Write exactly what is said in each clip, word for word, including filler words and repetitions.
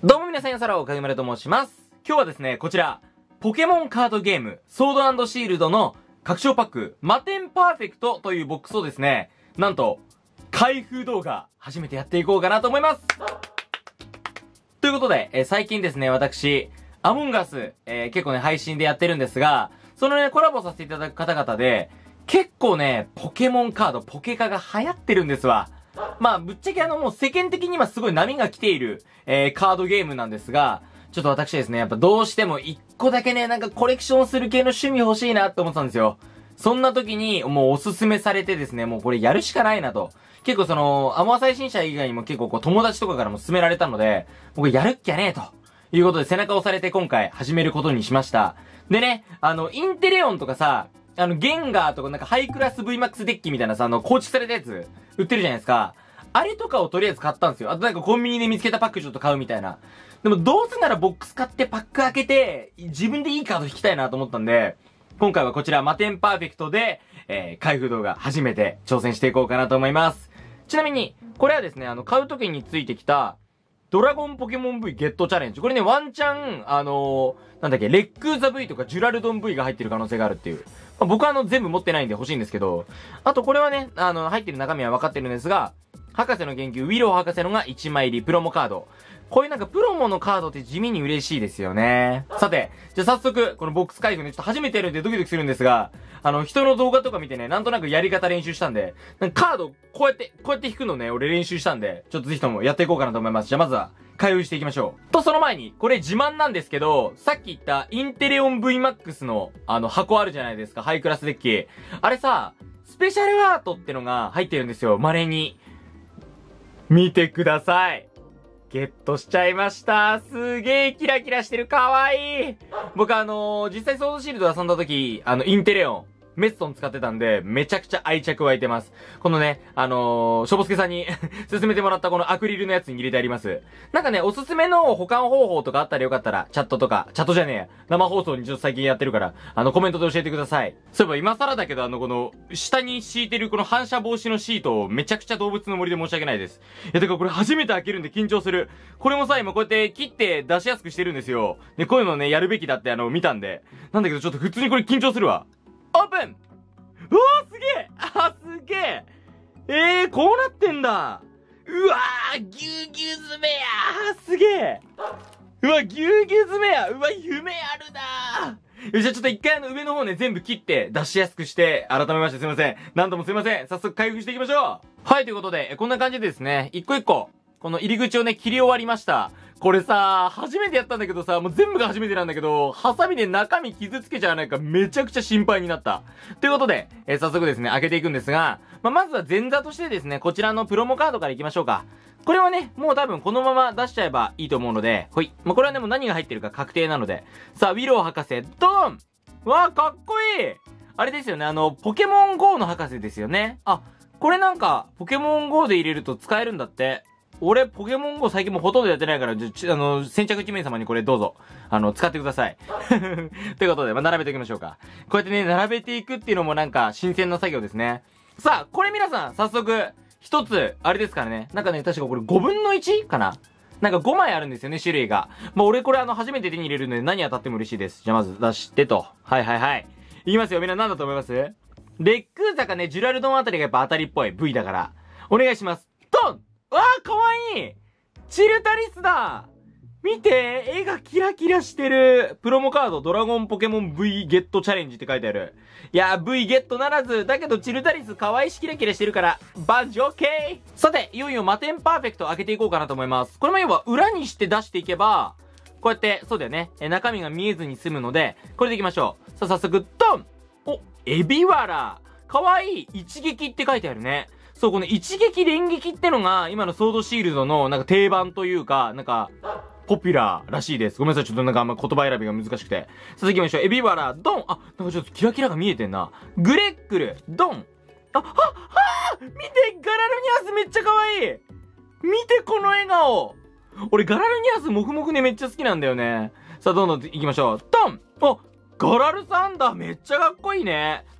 どうも皆さん、よさらおかげまると申します。今日はですね、こちら、ポケモンカードゲーム、ソード&シールドの拡張パック、マテンパーフェクトというボックスをですね、なんと、開封動画、初めてやっていこうかなと思います。ということで、えー、最近ですね、私、アモンガス、えー、結構ね、配信でやってるんですが、そのね、コラボさせていただく方々で、結構ね、ポケモンカード、ポケカが流行ってるんですわ。まあ、ぶっちゃけあの、もう世間的にはすごい波が来ている、えー、カードゲームなんですが、ちょっと私ですね、やっぱどうしても一個だけね、なんかコレクションする系の趣味欲しいなって思ってたんですよ。そんな時に、もうおすすめされてですね、もうこれやるしかないなと。結構その、アモア最新者以外にも結構こう友達とかからも勧められたので、僕やるっきゃねえと。いうことで背中を押されて今回始めることにしました。でね、あの、インテレオンとかさ、あの、ゲンガーとかなんかハイクラス ブイマックス デッキみたいなさ、あの、構築されたやつ、売ってるじゃないですか。あれとかをとりあえず買ったんですよ。あとなんかコンビニで見つけたパックちょっと買うみたいな。でもどうせならボックス買ってパック開けて、自分でいいカード引きたいなと思ったんで、今回はこちらマテンパーフェクトで、えー、開封動画初めて挑戦していこうかなと思います。ちなみに、これはですね、あの、買う時についてきた、ドラゴンポケモン V ゲットチャレンジ。これね、ワンチャン、あのー、なんだっけ、レックーザ V とかジュラルドン V が入ってる可能性があるっていう。まあ、僕はあの、全部持ってないんで欲しいんですけど、あとこれはね、あの、入ってる中身は分かってるんですが、博士の研究、ウィロー博士のがいちまい入りプロモカード。こういうなんかプロモのカードって地味に嬉しいですよね。さて、じゃあ早速、このボックス開封ね、ちょっと初めてやるんでドキドキするんですが、あの、人の動画とか見てね、なんとなくやり方練習したんで、なんかカード、こうやって、こうやって引くのね、俺練習したんで、ちょっとぜひともやっていこうかなと思います。じゃあまずは、開封していきましょう。と、その前に、これ自慢なんですけど、さっき言ったインテレオン ブイマックス の、あの、箱あるじゃないですか、ハイクラスデッキ。あれさ、スペシャルアートってのが入ってるんですよ、稀に。見てください。ゲットしちゃいました。すげーキラキラしてる。かわいい。僕あのー、実際ソードシールド遊んだ時、あの、インテレオン、メッソン使ってたんで、めちゃくちゃ愛着湧いてます。このね、あのー、しょぼすけさんに勧めてもらったこのアクリルのやつに入れてあります。なんかね、おすすめの保管方法とかあったらよかったら、チャットとか、チャットじゃねえや、生放送にちょっと最近やってるから、あの、コメントで教えてください。そういえば今更だけど、あの、この、下に敷いてるこの反射防止のシートをめちゃくちゃ動物の森で申し訳ないです。いや、てかこれ初めて開けるんで緊張する。これもさ、今こうやって切って出しやすくしてるんですよ。で、こういうのね、やるべきだってあの、見たんで。なんだけどちょっと普通にこれ緊張するわ。オープン！うわーすげえあ、すげええー、こうなってんだうわーぎゅうぎゅう詰めやーすげえうわ、ぎゅうぎゅう詰めやうわ、夢あるなーじゃあちょっと一回あの上の方ね、全部切って出しやすくして、改めましてすいません。何度もすいません。早速開封していきましょう。はい、ということで、こんな感じでですね、一個一個、この入り口をね、切り終わりました。これさ、初めてやったんだけどさ、もう全部が初めてなんだけど、ハサミで中身傷つけちゃわないかめちゃくちゃ心配になった。ということで、えー、早速ですね、開けていくんですが、まあ、まずは前座としてですね、こちらのプロモカードからいきましょうか。これはね、もう多分このまま出しちゃえばいいと思うので、ほい。まあ、これはね、もう何が入ってるか確定なので。さあ、ウィロー博士、ドーンわー、かっこいいあれですよね、あの、ポケモン ゴー の博士ですよね。あ、これなんか、ポケモン ゴー で入れると使えるんだって。俺、ポケモン ゴー 最近もうほとんどやってないから、ち、あの、先着いち名様にこれどうぞ、あの、使ってください。ということで、まあ、並べていきましょうか。こうやってね、並べていくっていうのもなんか、新鮮な作業ですね。さあ、これ皆さん、早速、一つ、あれですからね。なんかね、確かこれごぶんのいちかななんかごまいあるんですよね、種類が。まあ、俺これあの、初めて手に入れるので何当たっても嬉しいです。じゃあまず出してと。はいはいはい。いきますよ、みんな何だと思います？レックーザかね、ジュラルドンあたりがやっぱ当たりっぽい。V だから。お願いします。ドンわー、かわいいチルタリスだ見て絵がキラキラしてるプロモカードドラゴンポケモン V ゲットチャレンジって書いてある。いやー V ゲットならず、だけどチルタリス可愛いしキラキラしてるから、バンジオッケーさて、いよいよマテンパーフェクト開けていこうかなと思います。これも要は裏にして出していけば、こうやって、そうだよね。え、中身が見えずに済むので、これでいきましょう。さあ早速、ドンお、エビワラかわいい一撃って書いてあるね。そう、この一撃連撃ってのが、今のソードシールドの、なんか定番というか、なんか、ポピュラーらしいです。ごめんなさい、ちょっとなんかあんま言葉選びが難しくて。さあ行きましょう。エビワラ、ドンあ、なんかちょっとキラキラが見えてんな。グレックル、ドンあ、はっ、はぁ見てガラルニアスめっちゃ可愛い見てこの笑顔俺ガラルニアスモフモフねめっちゃ好きなんだよね。さあ、どんどん行きましょう。ドンおガラルサンダーめっちゃかっこいいね。ドン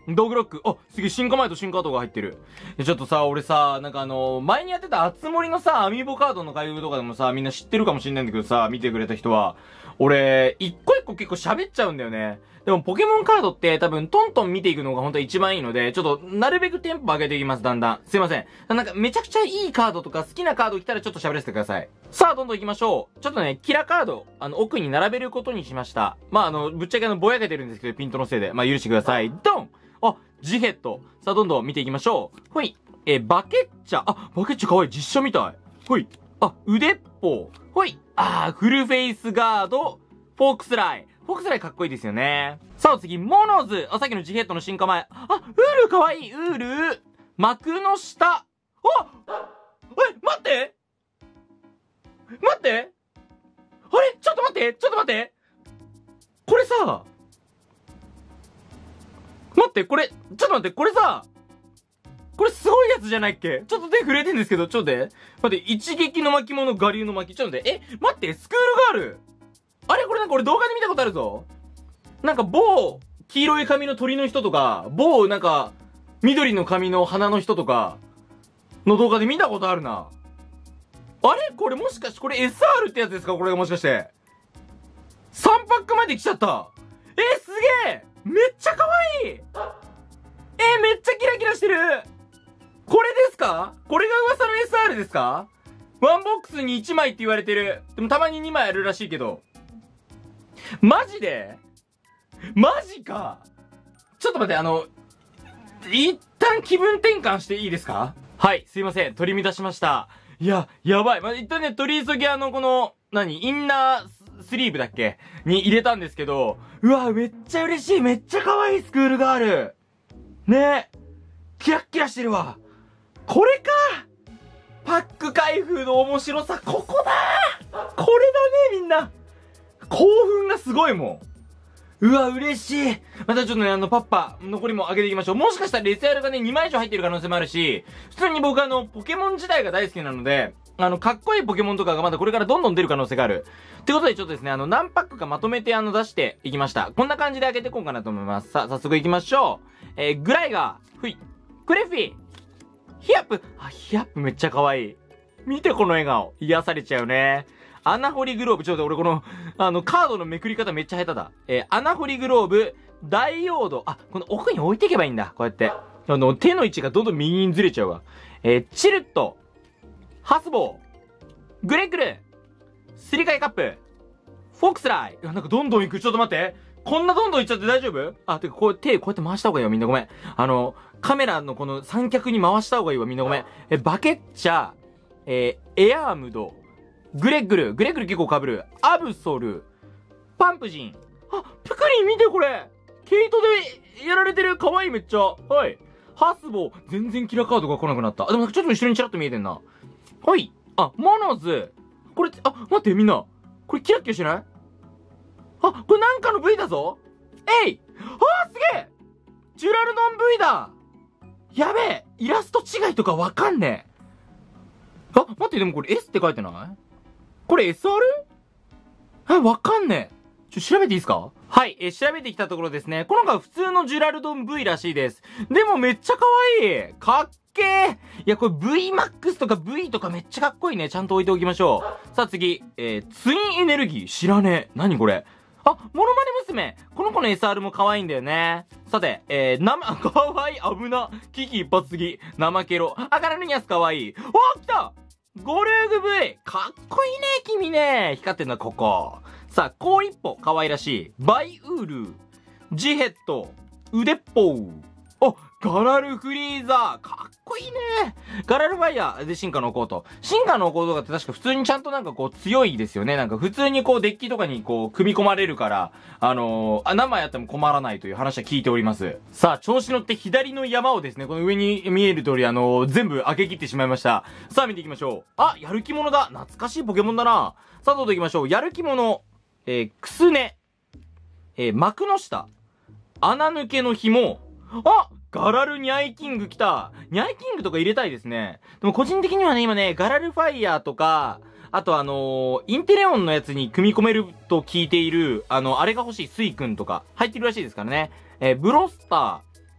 ドッグロック。あ、すげえ、進化前と新カードが入ってる。ちょっとさ、俺さ、なんかあのー、前にやってたあつ森のさ、アミーボカードの開封とかでもさ、みんな知ってるかもしんないんだけどさ、見てくれた人は。俺、一個一個結構喋っちゃうんだよね。でもポケモンカードって多分トントン見ていくのが本当は一番いいので、ちょっとなるべくテンポ上げていきます、だんだん。すいません。なんかめちゃくちゃいいカードとか好きなカード来たらちょっと喋らせてください。さあ、どんどん行きましょう。ちょっとね、キラカード、あの、奥に並べることにしました。まあ、あの、ぶっちゃけあの、ぼやけてるんですけど、ピントのせいで。まあ、許してください。ドンあ、ジヘッド。さあ、どんどん見ていきましょう。ほい。えー、バケッチャ。あ、バケッチャかわいい。実写みたい。ほい。あ、腕っぽ。ほい。あー、フルフェイスガード、フォークスライ。フォークスライかっこいいですよね。さあ、次、モノズ。あ、さっきのジヘッドの進化前。あ、ウールかわいい。ウール。幕の下。あえ、待って待ってあれちょっと待ってちょっと待ってこれさ、待って、これ、ちょっと待って、これさ、これすごいやつじゃないっけ？ちょっと手震えてんですけど、ちょっと待って。待って、一撃の巻物、我流の巻。ちょっと待って、え、待って、スクールガールあれこれなんか俺動画で見たことあるぞ。なんか某、黄色い髪の鳥の人とか、某なんか、緑の髪の花の人とか、の動画で見たことあるな。あれこれもしかして、これ エスアール ってやつですかこれがもしかして。さんパックまで来ちゃった。えー、すげえめっちゃ可愛いえー、めっちゃキラキラしてるこれですかこれが噂の エスアール ですかワンボックスにいちまいって言われてる。でもたまににまいあるらしいけど。マジでマジかちょっと待って、あの、一旦気分転換していいですかはい、すいません。取り乱しました。いや、やばい。まあ、一旦ね、取り急ぎあの、この、何インナースリーブだっけに入れたんですけど、うわ、めっちゃ嬉しい。めっちゃ可愛いスクールガール。ねえ。キラッキラしてるわ。これかパック開封の面白さ、ここだこれだね、みんな。興奮がすごいもん。うわ、嬉しい。またちょっとね、あの、パッパ、残りも上げていきましょう。もしかしたらレスアルがね、にまい以上入ってる可能性もあるし、普通に僕あの、ポケモン自体が大好きなので、あの、かっこいいポケモンとかがまだこれからどんどん出る可能性がある。ってことでちょっとですね、あの、何パックかまとめてあの、出していきました。こんな感じで開けていこうかなと思います。さあ、早速行きましょう。えー、グライガー、ふい、クレフィー、ヒヤップ、あ、ヒヤップめっちゃ可愛い。見てこの笑顔。癒されちゃうね。アナホリグローブ、ちょっと俺この、あの、カードのめくり方めっちゃ下手だ。えー、アナホリグローブ、ダイオード、あ、この奥に置いていけばいいんだ。こうやって。あの、手の位置がどんどん右にずれちゃうわ。えー、チルット、ハスボー、グレッグル、スリカイカップ、フォークスライ。いや、なんかどんどん行く。ちょっと待って。こんなどんどん行っちゃって大丈夫？あ、てかこう、手こうやって回した方がいいよ。みんなごめん。あの、カメラのこの三脚に回した方がいいわ。みんなごめん。え、バケッチャ、えー、エアームド、グレッグル、グレッグル結構被る。アブソル、パンプジン。あ、プクリン見てこれ毛糸でやられてる。かわいいめっちゃ。はい。ハスボー、全然キラカードが来なくなった。あ、でもちょっと後ろにチラッと見えてんな。はい。あ、モノズ。これ、あ、待ってみんな。これキラッキラしてない？あ、これなんかの V だぞ。えい！あーすげえ！ジュラルドン V だ！やべえ！イラスト違いとかわかんねえ。あ、待って、でもこれ S って書いてない？これ エスアール？ え、わかんねえ。ちょ、調べていいですか？はい、えー、調べてきたところですね。この子は普通のジュラルドン V らしいです。でもめっちゃ可愛い！かっけー！いや、これ ブイマックス とか V とかめっちゃかっこいいね。ちゃんと置いておきましょう。さあ次、えー、ツインエネルギー知らねえ。何これ？あ、モノマネ娘。この子の エスアール も可愛いんだよね。さて、えー、なま、かわいい、危な。危機一髪すぎ。生ケロ。あからぬにゃす可愛い。おー、来た！ゴルーグ V。かっこいいね、君ね。光ってんのはここ。さあ、コウリッポ。可愛らしい。バイウール。ジヘッド。腕っぽう。あ、ガラルフリーザー。かっこいいね。ガラルファイヤーで進化のコート。進化のコートとかって確か普通にちゃんとなんかこう強いですよね。なんか普通にこうデッキとかにこう組み込まれるから、あのー、あ、何枚やっても困らないという話は聞いております。さあ、調子乗って左の山をですね、この上に見える通りあのー、全部開け切ってしまいました。さあ、見ていきましょう。あ、やる気者だ。懐かしいポケモンだな。さあ、どうぞ行きましょう。やる気者。えー、くすね。えー、幕の下。穴抜けの紐。あ、ガラルニャイキング来た。ニャイキングとか入れたいですね。でも個人的にはね、今ね、ガラルファイヤーとか、あとあのー、インテレオンのやつに組み込めると聞いている、あの、あれが欲しいスイ君とか入ってるらしいですからね。えー、ブロスター、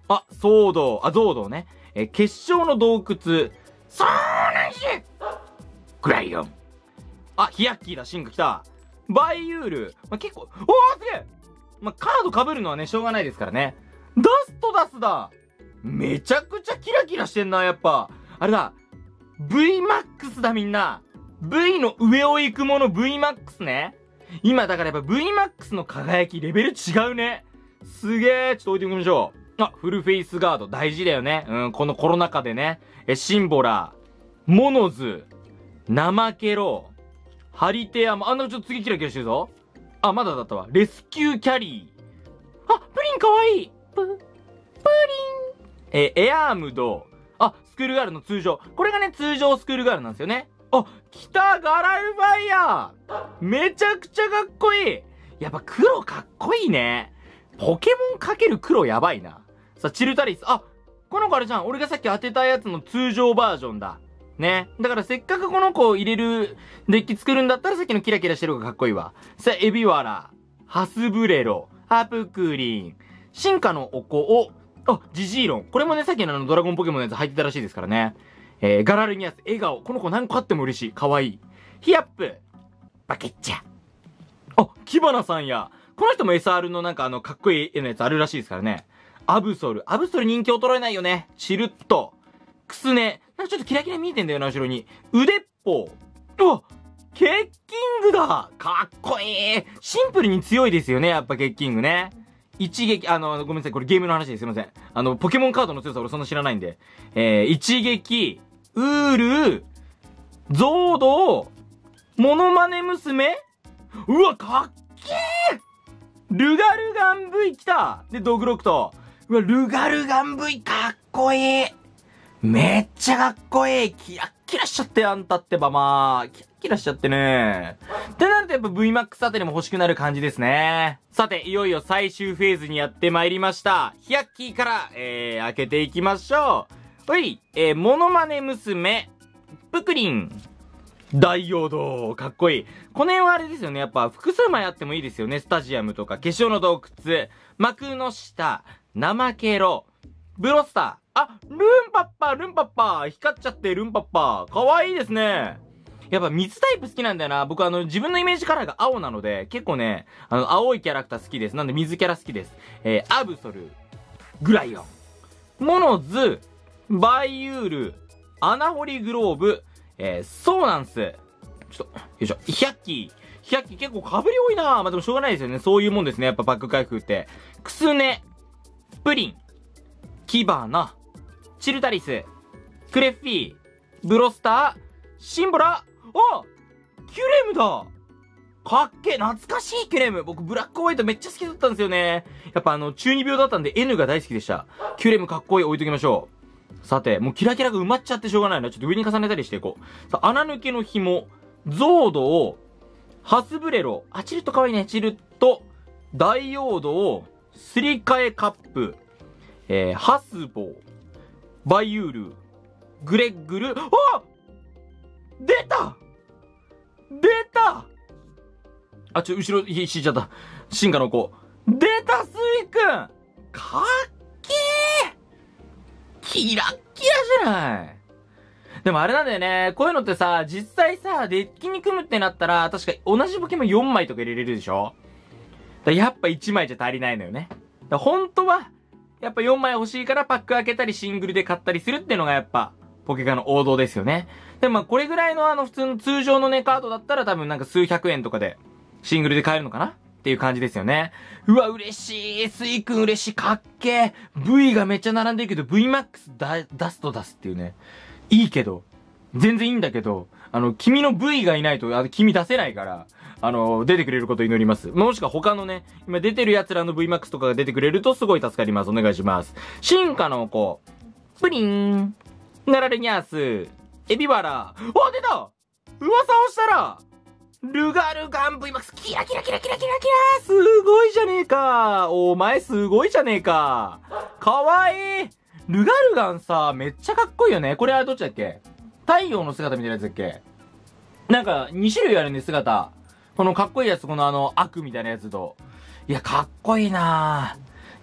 あ、ソード、あ、ゾードね。えー、結晶の洞窟。そうなんしグライオン。あ、ヒヤッキーだ、進化来た。バイユール。まあ、結構、おーすげえまあ、カード被るのはね、しょうがないですからね。ダストダスだめちゃくちゃキラキラしてんな、やっぱ。あれだ。ブイマックス だ、みんな。V の上を行くもの ブイマックス ね。今だからやっぱ ブイマックス の輝きレベル違うね。すげえ。ちょっと置いてみましょう。あ、フルフェイスガード大事だよね。うん、このコロナ禍でね。え、シンボラー、モノズ、ナマケロ、ハリテアも、あんなちょっと次キラキラしてるぞ。あ、まだだったわ。レスキューキャリー。あ、プリンかわいい。プ、プリン。え、エアームド。あ、スクールガールの通常。これがね、通常スクールガールなんですよね。あ、来たガラルファイヤーめちゃくちゃかっこいいやっぱ黒かっこいいね。ポケモンかける黒やばいな。さあ、チルタリス。あ、この子あれじゃん。俺がさっき当てたやつの通常バージョンだ。ね。だからせっかくこの子を入れるデッキ作るんだったらさっきのキラキラしてる方がかっこいいわ。さあ、エビワラ、ハスブレロ、ハプクリン、進化のおこを、あ、ジジイロン。これもね、さっきのあのドラゴンポケモンのやつ入ってたらしいですからね。えー、ガラルニアス、笑顔。この子何個あっても嬉しい。かわいい。ヒヤップ、バケッチャ。あ、キバナさんや。この人も エスアール のなんかあの、かっこいい絵のやつあるらしいですからね。アブソル。アブソル人気衰えないよね。チルッと。クスネ。なんかちょっとキラキラ見えてんだよな、後ろに。腕っぽ。うわケッキングだかっこいいシンプルに強いですよね、やっぱケッキングね。一撃、あの、ごめんなさい、これゲームの話ですいません。あの、ポケモンカードの強さ俺そんな知らないんで。えー、一撃、ウール、ゾード、モノマネ娘うわ、かっけールガルガン V 来たで、ドグロクト。うわ、ルガルガン V かっこいいめっちゃかっこいいキラッキラしちゃってあんたってばまあ。キラッキラしちゃってね。ってなるとやっぱ ブイマックス あたりも欲しくなる感じですね。さて、いよいよ最終フェーズにやってまいりました。ヒヤッキーから、えー、開けていきましょう。ほい、えー、モノマネ娘、プクリン。大陽道かっこいい。この辺はあれですよね。やっぱ複数枚あってもいいですよね。スタジアムとか、化粧の洞窟、幕の下、ナマケロ、ブロスター。あ、ルンパッパー、ルンパッパー。光っちゃってルンパッパー。かわいいですね。やっぱ水タイプ好きなんだよな。僕あの、自分のイメージカラーが青なので、結構ね、あの、青いキャラクター好きです。なんで水キャラ好きです。えー、アブソル、グライオン、モノズ、バイユール、アナホリグローブ、えー、ソーナンス。ちょっと、よいしょ。ヒャッキー。ヒャッキー結構被り多いな。まあ、でもしょうがないですよね。そういうもんですね。やっぱパック開封って。クスネ、プリン、キバナ、チルタリス、クレッフィー、ブロスター、シンボラ、あキュレムだかっけえ懐かしいキュレム僕ブラックホワイトめっちゃ好きだったんですよね。やっぱあの、中二病だったんで N が大好きでした。キュレムかっこいい置いときましょう。さて、もうキラキラが埋まっちゃってしょうがないな。ちょっと上に重ねたりしていこう。さあ、穴抜けの紐、ゾードを、ハスブレロ、あ、チルッとかわいいね。チルッと、ダイオードを、すり替えカップ、えー、ハスボー、バイユール、グレッグル、あ出た出たあ、ちょ、後ろ、ひ、敷いちゃった。進化の子。出た、スイくんかっけーキラッキラじゃないでもあれなんだよね。こういうのってさ、実際さ、デッキに組むってなったら、確か同じポケモンよんまいとか入れれるでしょだやっぱいちまいじゃ足りないのよね。だ本当は、やっぱよんまい欲しいからパック開けたりシングルで買ったりするっていうのがやっぱ、ポケカの王道ですよね。でもまあこれぐらいのあの普通の通常のねカードだったら多分なんか数百円とかでシングルで買えるのかなっていう感じですよね。うわ嬉しいスイくん嬉しいかっけー V がめっちゃ並んでるけど ブイマックス だ出すと出すっていうね。いいけど、全然いいんだけど、あの君の V がいないとあの君出せないから、あの出てくれることを祈ります。もしくは他のね、今出てる奴らの ブイマックス とかが出てくれるとすごい助かります。お願いします。進化の子、プリン。ナラレニャース、エビバラ、あ、出た噂をしたら、ルガルガン ブイマックス、キラキラキラキラキラキラすごいじゃねえかお前すごいじゃねえかかわいいルガルガンさ、めっちゃかっこいいよね。これはどっちだっけ太陽の姿みたいなやつだっけなんか、に種類あるね、姿。このかっこいいやつ、このあの、悪みたいなやつと。いや、かっこいいなぁ。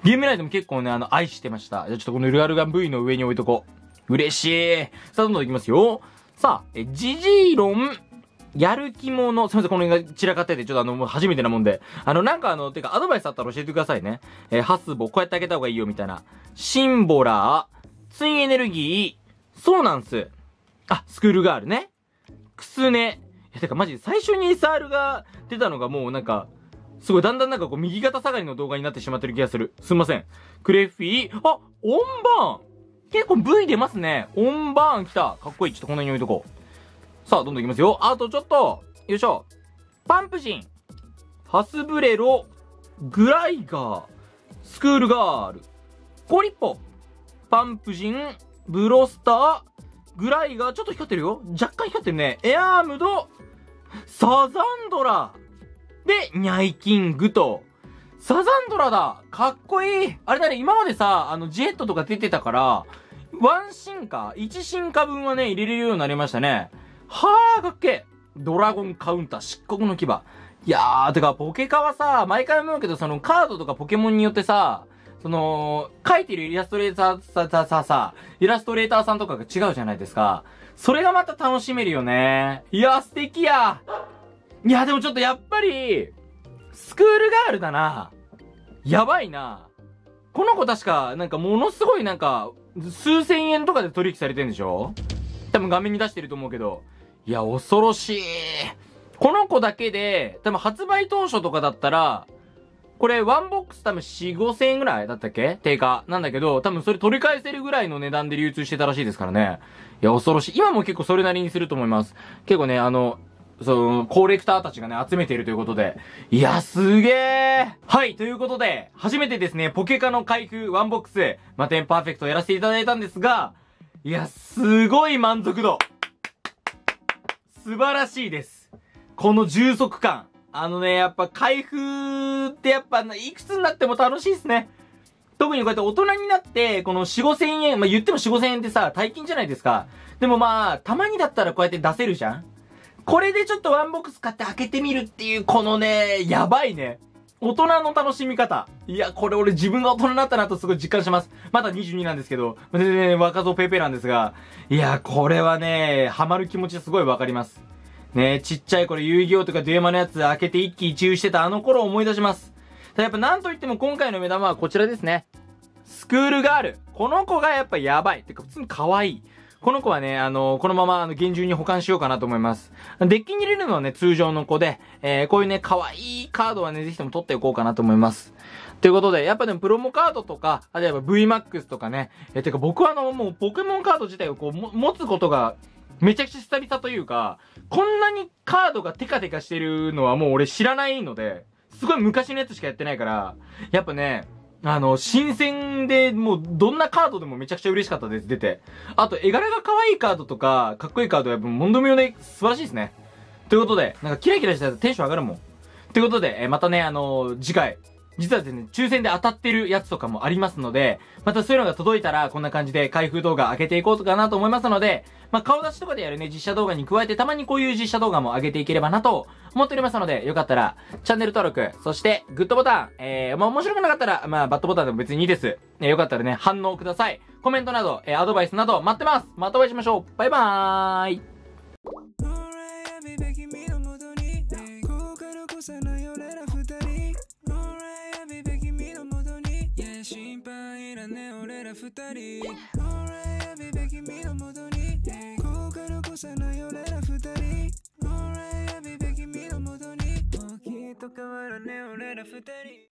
ゲーム内でも結構ね、あの、愛してました。じゃあちょっとこのルアルガン V の上に置いとこう。嬉しい。さあ、どんどんいきますよ。さあ、え、ジジイロン、やる気者。すみません、この辺が散らかってて、ちょっとあの、もう初めてなもんで。あの、なんかあの、てか、アドバイスあったら教えてくださいね。えー、ハスボ、こうやってあげた方がいいよ、みたいな。シンボラー、ツインエネルギー、そうなんす。あ、スクールガールね。クスネ。いや、てかマジで最初に エスアール が出たのがもうなんか、すごいだんだんなんかこう右肩下がりの動画になってしまってる気がする。すいません。クレフィー、あ、オンバーン結構 V 出ますね。オンバーン来た。かっこいい。ちょっとこの辺に置いとこう。さあ、どんどんいきますよ。あとちょっと。よいしょ。パンプジン。ファスブレロ。グライガー。スクールガール。コリッポ。パンプジン。ブロスター。グライガー。ちょっと光ってるよ。若干光ってるね。エアームド。サザンドラ。で、ニャイキングと。サザンドラだ。かっこいい。あれだね、今までさ、あの、ジェットとか出てたから、ワン進化、いち進化分はね、入れれるようになりましたね。はー、かっけー。ドラゴンカウンター、漆黒の牙。いやー、てか、ポケカはさ、毎回思うけど、その、カードとかポケモンによってさ、その、描いてるイラストレーターさ、さ、さ、さ、イラストレーターさんとかが違うじゃないですか。それがまた楽しめるよね。いやー、素敵や。いや、でもちょっとやっぱり、スクールガールだな。やばいな。この子確か、なんかものすごいなんか、数千円とかで取引されてんでしょ？多分画面に出してると思うけど。いや、恐ろしい。この子だけで、多分発売当初とかだったら、これワンボックス多分よん、ごせん円ぐらいだったっけ？定価。なんだけど、多分それ取り返せるぐらいの値段で流通してたらしいですからね。いや、恐ろしい。今も結構それなりにすると思います。結構ね、あの、その、コレクターたちがね、集めているということで。いや、すげー。はい、ということで、初めてですね、ポケカの開封ワンボックス、マテンパーフェクトやらせていただいたんですが、いや、すごい満足度。素晴らしいです。この充足感。あのね、やっぱ開封ってやっぱ、いくつになっても楽しいですね。特にこうやって大人になって、このよん、ごせん円、まあ、言ってもよん、ごせん円ってさ、大金じゃないですか。でもまあ、たまにだったらこうやって出せるじゃん？これでちょっとワンボックス買って開けてみるっていう、このね、やばいね。大人の楽しみ方。いや、これ俺自分が大人になったなとすごい実感します。まだにじゅうになんですけど、全然若造ペーペーなんですが、いや、これはね、ハマる気持ちすごいわかります。ね、ちっちゃい頃遊戯王とかデュエマのやつ開けて一喜一憂してたあの頃を思い出します。ただやっぱなんといっても今回の目玉はこちらですね。スクールガール。この子がやっぱやばい。てか普通に可愛い。この子はね、あの、このまま、あの、厳重に保管しようかなと思います。デッキに入れるのはね、通常の子で、えー、こういうね、可愛いカードはね、ぜひとも取っておこうかなと思います。ということで、やっぱでもプロモカードとか、例えば ブイマックス とかね、えー、てか僕はあの、もうポケモンカード自体をこう、も持つことが、めちゃくちゃ久々というか、こんなにカードがテカテカしてるのはもう俺知らないので、すごい昔のやつしかやってないから、やっぱね、あの、新鮮で、もう、どんなカードでもめちゃくちゃ嬉しかったです、出て。あと、絵柄が可愛いカードとか、かっこいいカードはやっぱ、モンドミオで素晴らしいですね。ということで、なんかキラキラしたらテンション上がるもん。ということで、えー、またね、あのー、次回、実はですね、抽選で当たってるやつとかもありますので、またそういうのが届いたら、こんな感じで開封動画上げていこうかなと思いますので、まあ、顔出しとかでやるね、実写動画に加えて、たまにこういう実写動画も上げていければなと思っておりますので、よかったら、チャンネル登録、そして、グッドボタン、えー、まあ、面白くなかったら、まあ、バッドボタンでも別にいいです。えー、よかったらね、反応ください。コメントなど、えー、アドバイスなど待ってます。またお会いしましょう。バイバーイ。心配いらね俺ら二人 Alright, baby, 君のもとに後悔残さない俺ら二人 Alright, baby, 君のもとにもうきっと変わらね俺ら二人